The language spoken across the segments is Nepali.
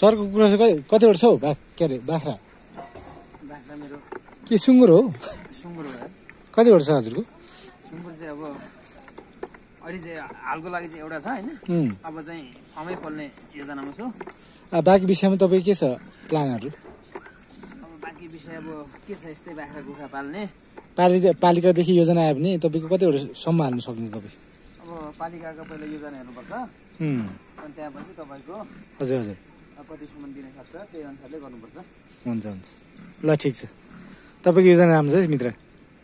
सरको कुखुरा चाहिँ कतिवटा छ हौ के अरे बाख्रा बाख्रा मेरो के सुँगुर हो सुँगुर हो कतिवटा छ हजुरको सुँगुर चाहिँ अब अहिले चाहिँ हालको लागि चाहिँ एउटा छ हैन अब चाहिँ फर्मै खोल्ने योजनामा छु बाँकी विषयमा तपाईँ के छ प्लानहरू अब बाँकी विषय अब के छ यस्तै बाख्रा कुखुरा पाल्ने पालिकादेखि योजना आयो भने तपाईँको कतिवटा सम्म हाल्नु सक्नुहुन्छ तपाईँ अब पालिकाको पहिला योजना हेर्नुपर्छ अनि त्यहाँपछि तपाईँको हजुर हजुर कति सम्म दिन सक्छ त्यही अनुसारले गर्नुपर्छ हुन्छ हुन्छ ल ठिक छ तपाईँको योजना राम्रो छ मित्र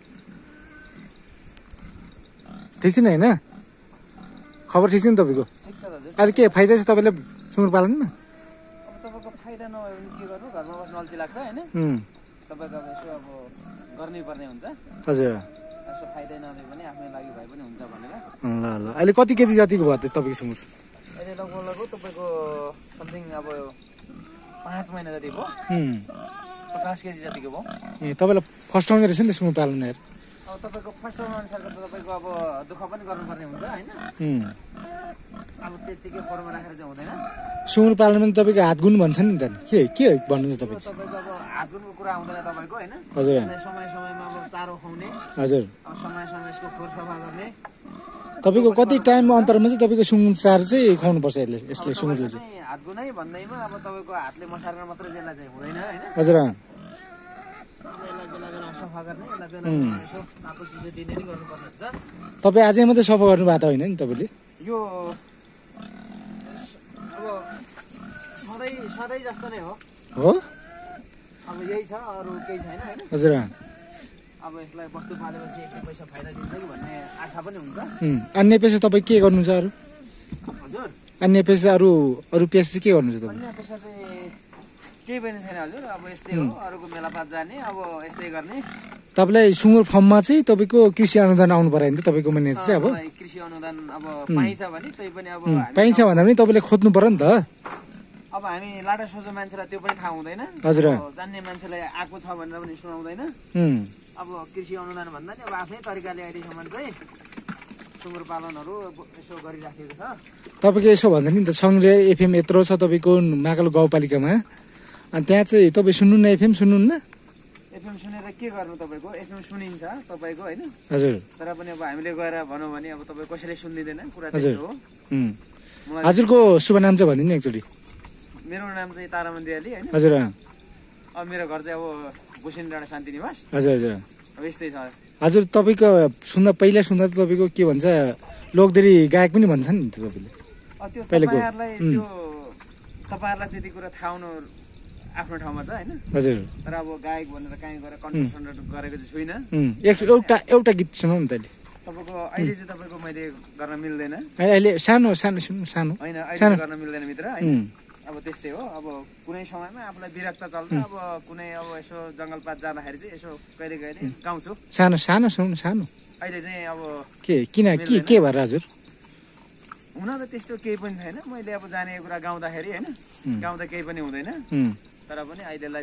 ठिक छ नि होइन खबर ठिक छ नि तपाईँको ठिक छ दाजु अहिले के फाइदा छ तपाईँलाई सुँगुर पालनमा अब तपाईँको फाइदा नभयो भने के गर्नु घरमा बस्नु अल्छी लाग्छ होइन तपाईँको अब यसो अब गर्नै पर्ने हुन्छ हजुर यसो फाइदै नभए पनि आफ्नै लागि भए पनि हुन्छ भनेर ल ल अहिले कति केजी जतिको भयो तपाईँको सुँगुर अहिले लगभग तपाईँको समथिङ अब 5 महिना जति भयो 50 केजी जतिको भयो ए तपाईँलाई फर्स्ट आउने रहेछ नि त सुँगुर पाल्नु यार अब तपाईँको फर्स्ट अनुसारको त तपाईँको अब दुःख पनि गर्नुपर्ने हुन्छ होइन अब त्यतिकै फोरमा राखेर चाहिँ हुँदैन सुँगुर पाल्नुमा तपाईँको हात गुण भन्छ नि त के भन्नुहुन्छ तपाईँ तपाईँको अब हात गुणको कुरा हुँदैन तपाईँको होइन हजुर समय समयमा अब चारो खुवाउने हजुर अब समय यसको खोर सफा गर्ने तपाईँको कति टाइम अन्तरमा चाहिँ तपाईँको सुँगुर चारो चाहिँ खुवाउनुपर्छ यसले सुँगुरले चाहिँ हात गुनै भन्दैमा अब तपाईँको हातले मसारेर मात्रै जेला चाहिँ हुँदैन होइन हजुर यसलाई बेला बेला सफा गर्ने यसलाई बेला बेला यसो आफू चिज दिने नि गर्नुपर्ने हुन्छ तपाईँ अझै मात्रै सफा गर्नु भएको होइन नि तपाईँले यो अब सधैँ जस्तो नै हो अब यही छ अरू केही छैन होइन हजुर अब यसलाई वस्तु पालेपछि एक पैसा फाइदा दिन्छ कि भन्ने आशा पनि हुन्छ अन्य पेसा तपाईँ के गर्नुहुन्छ अरू हजुर अन्य पेसा अरू पेसा चाहिँ के गर्नुहुन्छ तपाईँ अन्य पेसा चाहिँ केही पनि छैन हजुर अब यस्तै हो अरूको मेलापात जाने अब यस्तै गर्ने तपाईँलाई सुँगुर फर्ममा चाहिँ तपाईँको कृषि अनुदान आउनु पर्यो नि त तपाईँको मैने चाहिँ अब कृषि अनुदान अब पाइन्छ भने त्यही पनि अब पाइन्छ भन्दा पनि तपाईँले खोज्नु पर्यो नि त अब हामी लाटा सोझो मान्छेलाई त्यो पनि थाहा हुँदैन हजुर जान्ने मान्छेलाई आएको छ भनेर पनि सुनाउँदैन अब कृषि अनुदान भन्दा नि अब आफ्नै तरिकाले अहिलेसम्म चाहिँ सुँगुर पालनहरू यसो गरिराखेको छ तपाईँको यसो भन्छ नि त सङ्घले एफएम यत्रो छ तपाईँको महाकाल गाउँपालिकामा अनि त्यहाँ चाहिँ तपाईँ सुन्नुहुन्न एफएम सुन्नुहुन्न एफएम सुनेर के गर्नु तपाईँको एफएम सुनिन्छ तपाईँको होइन हजुर तर पनि अब हामीले गएर भनौँ भने अब तपाईँ कसैले सुनिदिँदैन कुरा त्यस्तो हो हजुरको शुभ नाम चाहिँ भनिदिनु एकचोटि मेरो नाम चाहिँ तारामन दियाली होइन हजुर अब मेरो घर चाहिँ अब भुसिन डाँडा शान्ति निवास हजुर हजुर अब यस्तै छ हजुर तपाईँको पहिला सुन्दा त तपाईँको के भन्छ लोकदेरी गायक पनि भन्छ नि तपाईँले त्यो तपाईँहरूलाई त्यति कुरा थाहा हुनु आफ्नो ठाउँमा छ होइन हजुर तर अब गायक भनेर कहीँ गएर कन्सर्ट गरेको चाहिँ छुइनँ एउटा गीत सुनाउ न तैँले तपाईँको अहिले चाहिँ तपाईँको मैले गर्न मिल्दैन अहिले सानो सानो होइन अहिले गर्न मिल्दैन मित्र अब त्यस्तै हो अब कुनै समयमा आफूलाई विरक्त चल्दा अब कुनै अब यसो जङ्गलपात जाँदाखेरि चाहिँ यसो कहिले कहिले गाउँछु सानो सानो सुन सानो अहिले चाहिँ अब के भएर हजुर हुन त त्यस्तो केही पनि छैन मैले अब जानेको कुरा गाउँदाखेरि होइन गाउँदा केही पनि हुँदैन तर पनि अहिले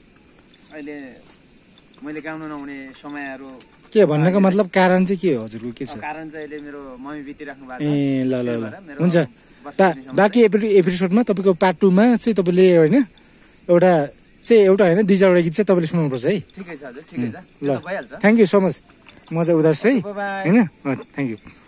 मैले गाउनु नहुने समयहरू के भन्नको मतलब कारण चाहिँ के हो हजुरको के छ कारण चाहिँ अहिले मेरो मम्मी बितिराख्नु भएको छ ए ल ल हुन्छ बाँकी एपिसोडमा तपाईँको पार्ट 2 मा चाहिँ तपाईँले होइन एउटा होइन 2-4 गीत चाहिँ तपाईँले सुनाउनुपर्छ है ठिकै छ हजुर ठिकै छ ल थ्याङ्क यू सो मच म चाहिँ उदास है होइन थ्याङ्क यू